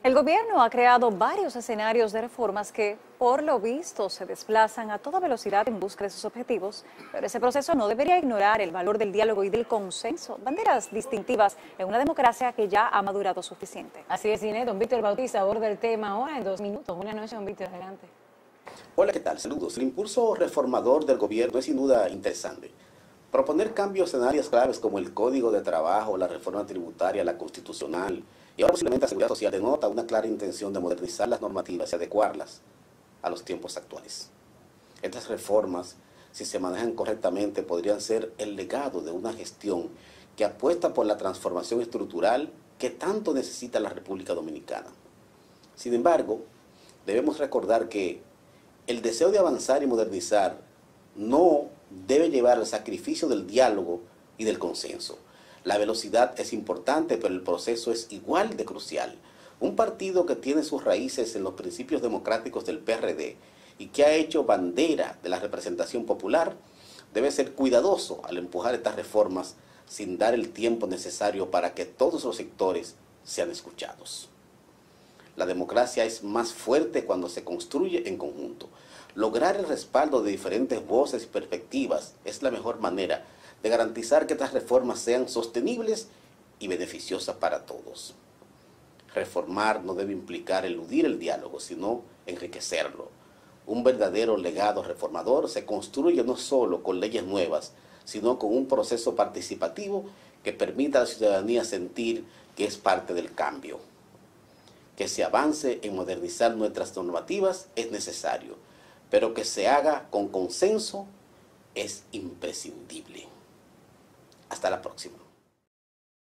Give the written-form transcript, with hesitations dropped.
El gobierno ha creado varios escenarios de reformas que, por lo visto, se desplazan a toda velocidad en busca de sus objetivos, pero ese proceso no debería ignorar el valor del diálogo y del consenso, banderas distintivas en una democracia que ya ha madurado suficiente. Así es, Inés. Don Víctor Bautista aborda el tema ahora en 2 minutos. Buenas noches, don Víctor, adelante. Hola, ¿qué tal? Saludos. El impulso reformador del gobierno es sin duda interesante. Proponer cambios en áreas claves como el Código de Trabajo, la reforma tributaria, la constitucional y ahora posiblemente la seguridad social denota una clara intención de modernizar las normativas y adecuarlas a los tiempos actuales. Estas reformas, si se manejan correctamente, podrían ser el legado de una gestión que apuesta por la transformación estructural que tanto necesita la República Dominicana. Sin embargo, debemos recordar que el deseo de avanzar y modernizar no debe llevar al sacrificio del diálogo y del consenso. La velocidad es importante, pero el proceso es igual de crucial. Un partido que tiene sus raíces en los principios democráticos del PRD y que ha hecho bandera de la representación popular, debe ser cuidadoso al empujar estas reformas sin dar el tiempo necesario para que todos los sectores sean escuchados. La democracia es más fuerte cuando se construye en conjunto. Lograr el respaldo de diferentes voces y perspectivas es la mejor manera de garantizar que estas reformas sean sostenibles y beneficiosas para todos. Reformar no debe implicar eludir el diálogo, sino enriquecerlo. Un verdadero legado reformador se construye no solo con leyes nuevas, sino con un proceso participativo que permita a la ciudadanía sentir que es parte del cambio. Que se avance en modernizar nuestras normativas es necesario, pero que se haga con consenso es imprescindible. Hasta la próxima.